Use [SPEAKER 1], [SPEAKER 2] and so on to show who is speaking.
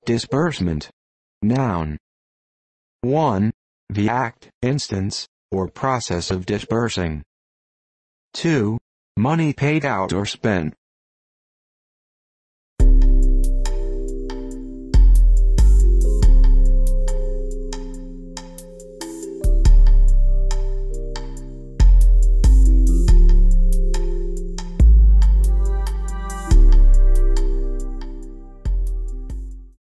[SPEAKER 1] Disbursement. Noun. 1. The act, instance, or process of disbursing. 2. Money paid out or spent.